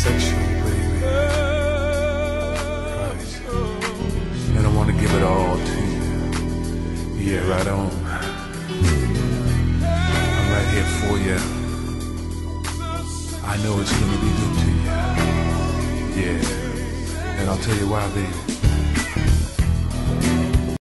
sexual, baby. Right. And I want to give it all to you. Yeah, right on. I'm right here for you. I know it's gonna be good to you. Yeah. And I'll tell you why, baby.